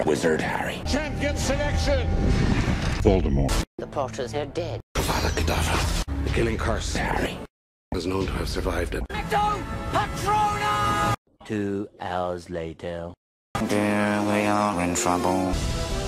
wizard, Harry. Champion selection! Voldemort. The Potters are dead. Avada Kedavra. The killing curse, Harry. is known to have survived it. Patrona! 2 hours later. Dear, we are in trouble.